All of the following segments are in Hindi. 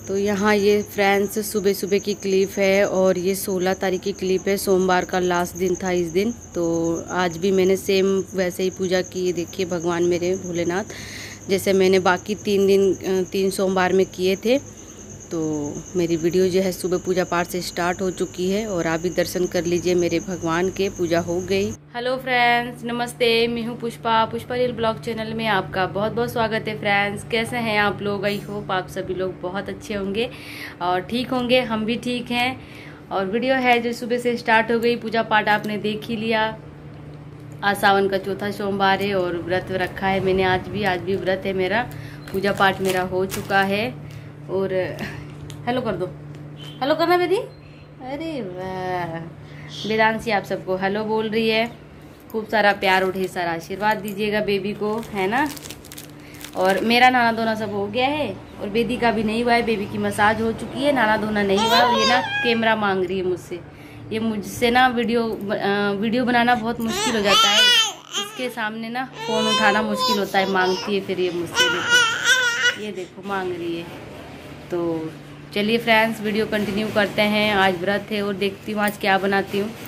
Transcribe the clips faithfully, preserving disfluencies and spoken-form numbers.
तो यहाँ ये फ्रेंड्स सुबह सुबह की क्लिप है और ये सोलह तारीख की क्लिप है। सोमवार का लास्ट दिन था इस दिन। तो आज भी मैंने सेम वैसे ही पूजा की। देखिए भगवान मेरे भोलेनाथ, जैसे मैंने बाकी तीन दिन तीन सोमवार में किए थे। तो मेरी वीडियो जो है सुबह पूजा पाठ से स्टार्ट हो चुकी है और आप भी दर्शन कर लीजिए मेरे भगवान के। पूजा हो गई। हेलो फ्रेंड्स, नमस्ते। मैं हूँ Pushpa, Pushpa real blog channel में आपका बहुत बहुत स्वागत है। फ्रेंड्स कैसे हैं आप लोग? आई होप आप सभी लोग बहुत अच्छे होंगे और ठीक होंगे। हम भी ठीक हैं। और वीडियो है जो सुबह से स्टार्ट हो गई। पूजा पाठ आपने देख ही लिया। आज सावन का चौथा सोमवार है और व्रत रखा है मैंने आज भी। आज भी व्रत है मेरा। पूजा पाठ मेरा हो चुका है। और हेलो कर दो, हेलो करना बेटी। अरे वाह, वेदांशी आप सबको हेलो बोल रही है। खूब सारा प्यार और ढेर सारा आशीर्वाद दीजिएगा बेबी को, है ना। और मेरा नहाना धोना सब हो गया है और बेबी का भी नहीं हुआ है। बेबी की मसाज हो चुकी है, नहाना धोना नहीं हुआ। और ये ना कैमरा मांग रही है मुझसे। ये मुझसे ना वीडियो वीडियो बनाना बहुत मुश्किल हो जाता है। इसके सामने ना फ़ोन उठाना मुश्किल होता है। मांगती है फिर ये मुझसे। देखो ये देखो मांग रही है। तो चलिए फ्रेंड्स वीडियो कंटिन्यू करते हैं। आज व्रत है और देखती हूँ आज क्या बनाती हूँ।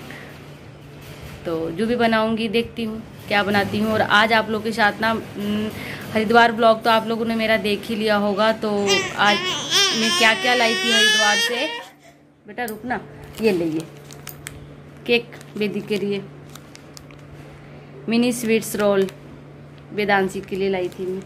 तो जो भी बनाऊँगी देखती हूँ क्या बनाती हूँ। और आज आप लोगों के साथ ना हरिद्वार ब्लॉग तो आप लोगों ने मेरा देख ही लिया होगा। तो आज मैं क्या क्या लाई थी हरिद्वार से। बेटा रुकना, ये लीजिए केक बेदी के लिए। मिनी स्वीट्स रोल वेदांशी के लिए लाई थी मैं।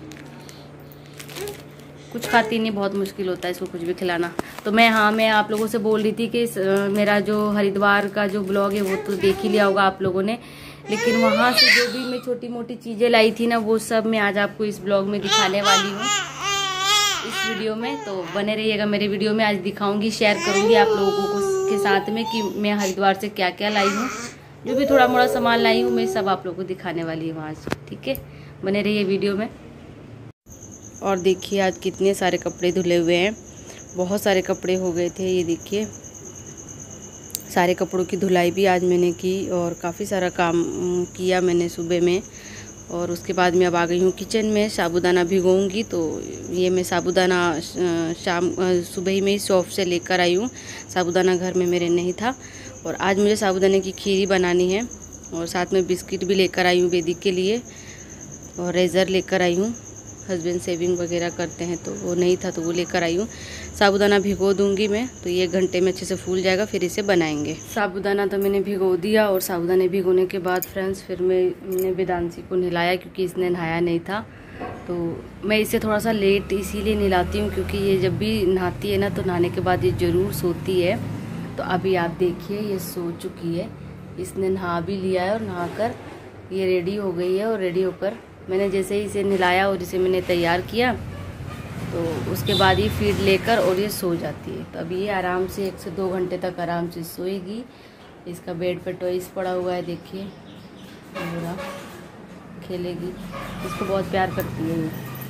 कुछ खाती नहीं, बहुत मुश्किल होता है इसको कुछ भी खिलाना। तो मैं हाँ मैं आप लोगों से बोल रही थी कि मेरा जो हरिद्वार का जो ब्लॉग है वो तो देख ही लिया होगा आप लोगों ने। लेकिन वहाँ से जो भी मैं छोटी मोटी चीज़ें लाई थी ना वो सब मैं आज आपको इस ब्लॉग में दिखाने वाली हूँ, इस वीडियो में। तो बने रहिएगा मेरे वीडियो में। आज दिखाऊंगी, शेयर करूँगी आप लोगों को के साथ में कि मैं हरिद्वार से क्या क्या लाई हूँ। जो भी थोड़ा मोड़ा सामान लाई हूँ मैं सब आप लोगों को दिखाने वाली हूँ आज। ठीक है, बने रहिए वीडियो में। और देखिए आज कितने सारे कपड़े धुले हुए हैं। बहुत सारे कपड़े हो गए थे। ये देखिए सारे कपड़ों की धुलाई भी आज मैंने की और काफ़ी सारा काम किया मैंने सुबह में। और उसके बाद मैं अब आ गई हूँ किचन में। साबूदाना भिगोऊंगी। तो ये मैं साबूदाना शाम सुबह ही में ही शॉप से लेकर आई हूँ। साबूदाना घर में मेरे नहीं था। और आज मुझे साबूदाने की खीरी बनानी है। और साथ में बिस्किट भी लेकर आई हूँ बेदी के लिए। और रेज़र लेकर आई हूँ। हस्बैंड सेविंग वगैरह करते हैं तो वो नहीं था तो वो लेकर आई हूँ। साबूदाना भिगो दूंगी मैं। तो ये घंटे में अच्छे से फूल जाएगा, फिर इसे बनाएंगे। साबूदाना तो मैंने भिगो दिया। और साबूदाने भिगोने के बाद फ्रेंड्स फिर मैं मैंने वेदांशी को नहलाया क्योंकि इसने नहाया नहीं था। तो मैं इसे थोड़ा सा लेट इसीलिए नहलाती हूँ क्योंकि ये जब भी नहाती है ना तो नहाने के बाद ये ज़रूर सोती है। तो अभी आप देखिए ये सो चुकी है। इसने नहा भी लिया है और नहा कर ये रेडी हो गई है। और रेडी होकर मैंने जैसे ही इसे नहलाया और इसे मैंने तैयार किया तो उसके बाद ये फीड लेकर और ये सो जाती है। तो अभी ये आराम से एक से दो घंटे तक आराम से सोएगी। इसका बेड पर टॉयस पड़ा हुआ है, देखिए पूरा खेलेगी। इसको बहुत प्यार करती है ये।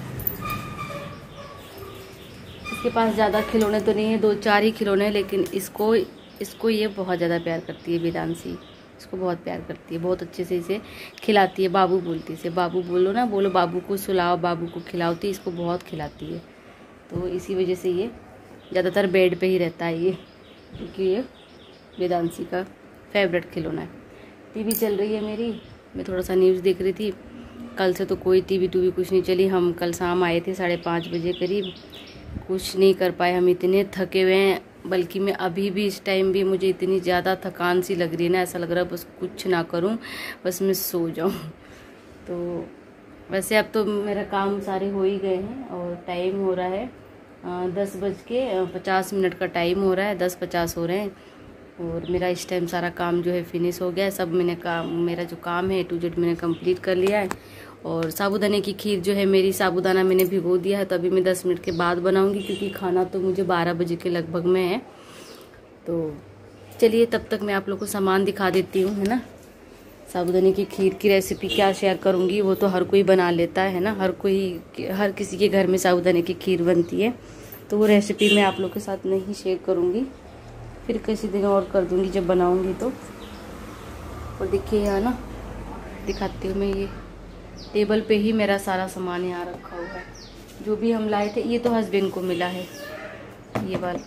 इसके पास ज़्यादा खिलौने तो नहीं है, दो चार ही खिलौने, लेकिन इसको इसको ये बहुत ज़्यादा प्यार करती है वेदांशी। इसको बहुत प्यार करती है, बहुत अच्छे से इसे खिलाती है। बाबू बोलती है इसे। बाबू बोलो ना, बोलो बाबू को सुलाओ, बाबू को खिलाती है। इसको बहुत खिलाती है। तो इसी वजह से ये ज़्यादातर बेड पे ही रहता है ये, क्योंकि ये वेदांशी का फेवरेट खिलौना है। टीवी चल रही है मेरी। मैं थोड़ा सा न्यूज़ देख रही थी। कल से तो कोई टीवी टूवी कुछ नहीं चली। हम कल शाम आए थे साढ़े पाँच बजे करीब। कुछ नहीं कर पाए, हम इतने थके हुए हैं। बल्कि मैं अभी भी इस टाइम भी मुझे इतनी ज़्यादा थकान सी लग रही है ना, ऐसा लग रहा है बस कुछ ना करूं, बस मैं सो जाऊं। तो वैसे अब तो मेरा काम सारे हो ही गए हैं और टाइम हो रहा है दस बज के पचास मिनट का टाइम हो रहा है। दस पचास हो रहे हैं और मेरा इस टाइम सारा काम जो है फिनिश हो गया है। सब मैंने काम मेरा जो काम है टू जेड मैंने कंप्लीट कर लिया है। और साबूदाने की खीर जो है मेरी, साबूदाना मैंने भिगो दिया है। तो अभी मैं दस मिनट के बाद बनाऊंगी क्योंकि खाना तो मुझे बारह बजे के लगभग में है। तो चलिए तब तक मैं आप लोग को सामान दिखा देती हूँ, है ना। साबूदाने की खीर की रेसिपी क्या शेयर करूँगी, वो तो हर कोई बना लेता है ना। हर कोई हर किसी के घर में साबूदाने की खीर बनती है। तो वो रेसिपी मैं आप लोग के साथ नहीं शेयर करूँगी, फिर किसी दिन और कर दूँगी जब बनाऊँगी तो। और देखिए यहाँ ना दिखाती हूँ मैं, ये टेबल पे ही मेरा सारा सामान यहाँ रखा हुआ है। जो भी हम लाए थे, ये तो हस्बैंड को मिला है। ये वाला,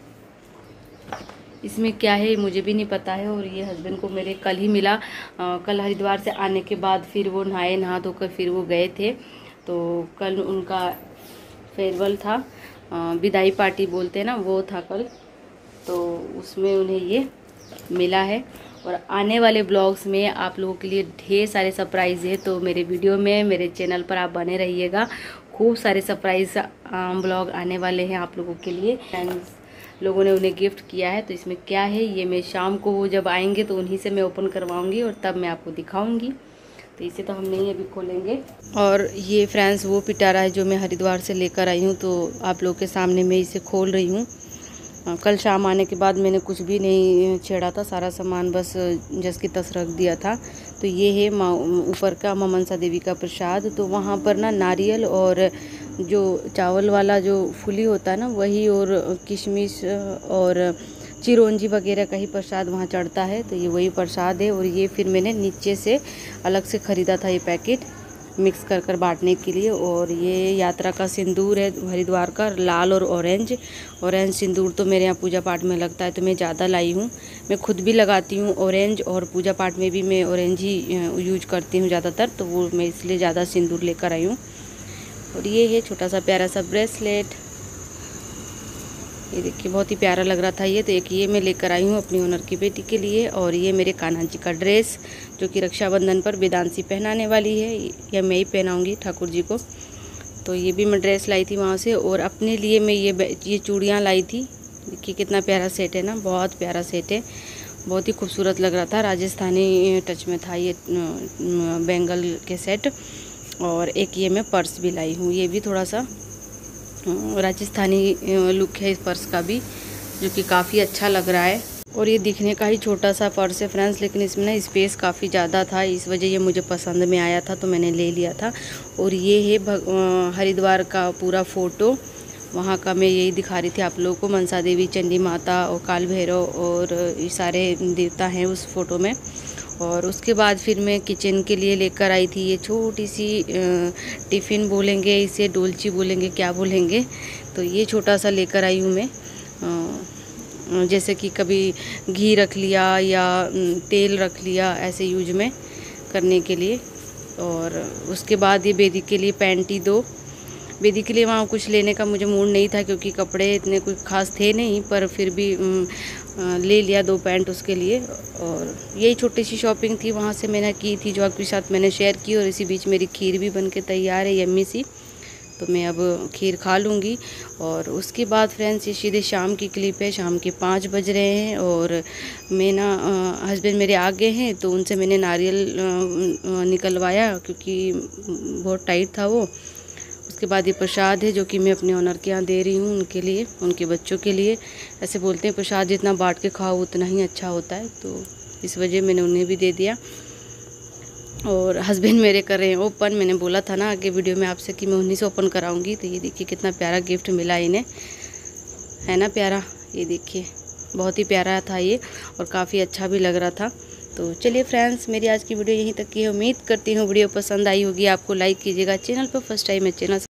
इसमें क्या है मुझे भी नहीं पता है। और ये हस्बैंड को मेरे कल ही मिला। आ, कल हरिद्वार से आने के बाद फिर वो नहाए, नहा धोकर फिर वो गए थे। तो कल उनका फेयरवेल था, विदाई पार्टी बोलते हैं ना, वो था कल। तो उसमें उन्हें ये मिला है। और आने वाले ब्लॉग्स में आप लोगों के लिए ढेर सारे सरप्राइज़ है। तो मेरे वीडियो में, मेरे चैनल पर आप बने रहिएगा। खूब सारे सरप्राइज ब्लॉग आने वाले हैं आप लोगों के लिए। फ्रेंड्स लोगों ने उन्हें गिफ्ट किया है, तो इसमें क्या है ये मैं शाम को वो जब आएंगे तो उन्हीं से मैं ओपन करवाऊंगी और तब मैं आपको दिखाऊंगी। तो इसे तो हम नहीं अभी खोलेंगे। और ये फ्रेंड्स वो पिटारा है जो मैं हरिद्वार से लेकर आई हूँ, तो आप लोग के सामने मैं इसे खोल रही हूँ। कल शाम आने के बाद मैंने कुछ भी नहीं छेड़ा था, सारा सामान बस जस की तस रख दिया था। तो ये है माँ ऊपर का माँ मनसा देवी का प्रसाद। तो वहाँ पर ना नारियल और जो चावल वाला जो फुली होता है ना वही, और किशमिश और चिरौंजी वगैरह का ही प्रसाद वहाँ चढ़ता है। तो ये वही प्रसाद है। और ये फिर मैंने नीचे से अलग से ख़रीदा था ये पैकेट मिक्स कर कर बांटने के लिए। और ये यात्रा का सिंदूर है हरिद्वार का, लाल और ऑरेंज। ऑरेंज सिंदूर तो मेरे यहाँ पूजा पाठ में लगता है, तो मैं ज़्यादा लाई हूँ। मैं खुद भी लगाती हूँ ऑरेंज, और पूजा पाठ में भी मैं ऑरेंज ही यूज करती हूँ ज़्यादातर, तो वो मैं इसलिए ज़्यादा सिंदूर लेकर आई हूँ। और ये है छोटा सा प्यारा सा ब्रेसलेट, ये देखिए बहुत ही प्यारा लग रहा था ये। तो एक ये मैं लेकर आई हूँ अपनी ओनर की बेटी के लिए। और ये मेरे कान्हा जी का ड्रेस जो कि रक्षाबंधन पर वेदांशी पहनाने वाली है, या मैं ही पहनाऊँगी ठाकुर जी को। तो ये भी मैं ड्रेस लाई थी वहाँ से। और अपने लिए मैं ये ये चूड़ियाँ लाई थी। देखिए कितना प्यारा सेट है ना, बहुत प्यारा सेट है, बहुत ही खूबसूरत लग रहा था। राजस्थानी टच में था ये बैंगल के सेट। और एक ये मैं पर्स भी लाई हूँ, ये भी थोड़ा सा राजस्थानी लुक है इस पर्स का भी, जो कि काफ़ी अच्छा लग रहा है। और ये दिखने का ही छोटा सा पर्स है फ्रेंड्स, लेकिन इसमें ना स्पेस काफ़ी ज़्यादा था, इस वजह ये मुझे पसंद में आया था तो मैंने ले लिया था। और ये है हरिद्वार का पूरा फ़ोटो, वहाँ का मैं यही दिखा रही थी आप लोगों को। मनसा देवी, चंडी माता और काल भैरव और ये सारे देवता हैं उस फ़ोटो में। और उसके बाद फिर मैं किचन के लिए लेकर आई थी ये छोटी सी टिफ़िन बोलेंगे इसे, डोलची बोलेंगे, क्या बोलेंगे। तो ये छोटा सा लेकर आई हूँ मैं, जैसे कि कभी घी रख लिया या तेल रख लिया ऐसे यूज में करने के लिए। और उसके बाद ये बेदी के लिए पैंटी दो, बेदी के लिए वहाँ कुछ लेने का मुझे मूड नहीं था क्योंकि कपड़े इतने कुछ खास थे नहीं, पर फिर भी ले लिया दो पैंट उसके लिए। और यही छोटी सी शॉपिंग थी वहाँ से मैंने की थी, जो आपके साथ मैंने शेयर की। और इसी बीच मेरी खीर भी बन के तैयार है यम्मी सी, तो मैं अब खीर खा लूँगी। और उसके बाद फ्रेंड्स ये सीधे शाम की क्लिप है, शाम के पाँच बज रहे हैं। और मैं ना हस्बैंड मेरे आ गए हैं, तो उनसे मैंने नारियल निकलवाया क्योंकि बहुत टाइट था वो। उसके बाद ये प्रसाद है जो कि मैं अपने ऑनर के यहाँ दे रही हूँ, उनके लिए, उनके बच्चों के लिए। ऐसे बोलते हैं प्रसाद जितना बांट के खाओ उतना ही अच्छा होता है, तो इस वजह मैंने उन्हें भी दे दिया। और हस्बैंड मेरे कर रहे हैं ओपन, मैंने बोला था ना आगे वीडियो में आपसे कि मैं उन्हीं से ओपन कराऊंगी। तो ये देखिए कितना प्यारा गिफ्ट मिला इन्हें, है ना प्यारा, ये देखिए बहुत ही प्यारा था ये और काफ़ी अच्छा भी लग रहा था। तो चलिए फ्रेंड्स, मेरी आज की वीडियो यहीं तक की है। उम्मीद करती हूँ वीडियो पसंद आई होगी आपको। लाइक कीजिएगा, चैनल पर फर्स्ट टाइम है चैनल